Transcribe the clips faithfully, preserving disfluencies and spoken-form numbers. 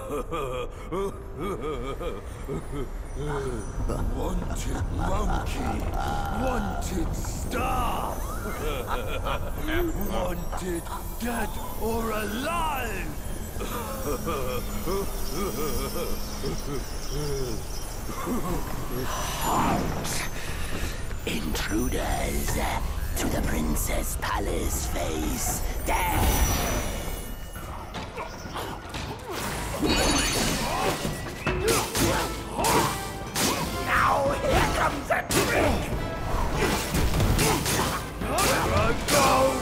Wanted monkey, wanted star, wanted dead or alive. Halt! Intruders to the Princess Palace face death! Now here comes a trick! Go!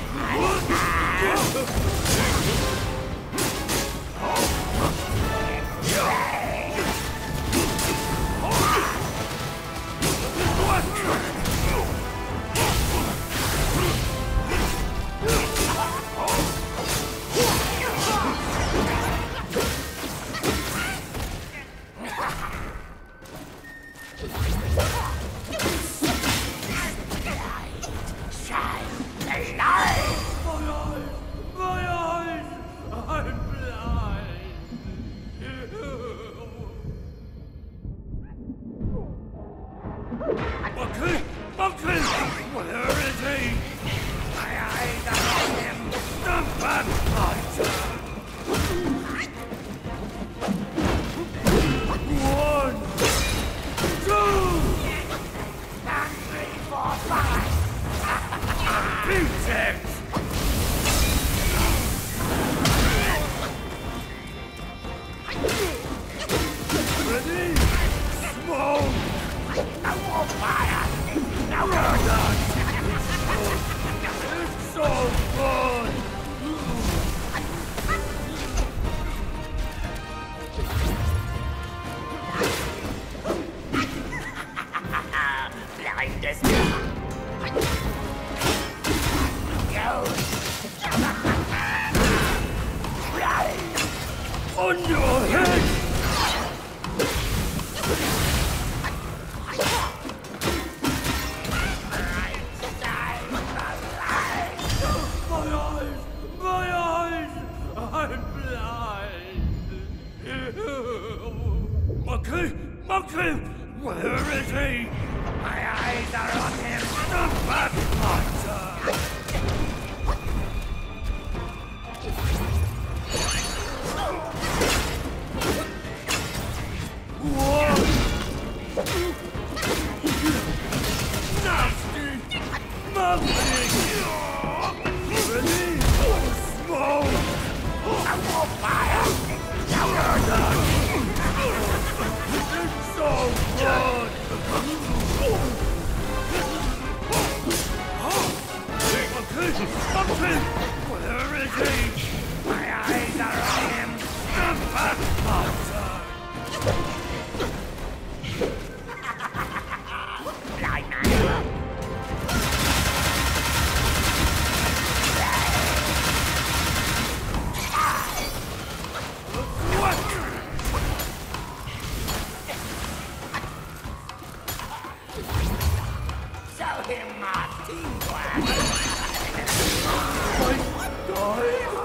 Monkey! Monkey! Where is he? My eyes are on him! Stop that fighter! One! Two! And three, four, five! Beat it! Ready? Smoke! I won't fire! Now we're done! It's so good! Blind as me! Go! On your head! Monkey! Monkey! Where is he? My eyes are on him! The bad hunter! What? Nasty! Monkey! Ready? Smoke! I won't fire! Now you're done! It's so good! Monkey! Monkey! Where is he? My eyes are on him! The bad hunter! Blind man! I died?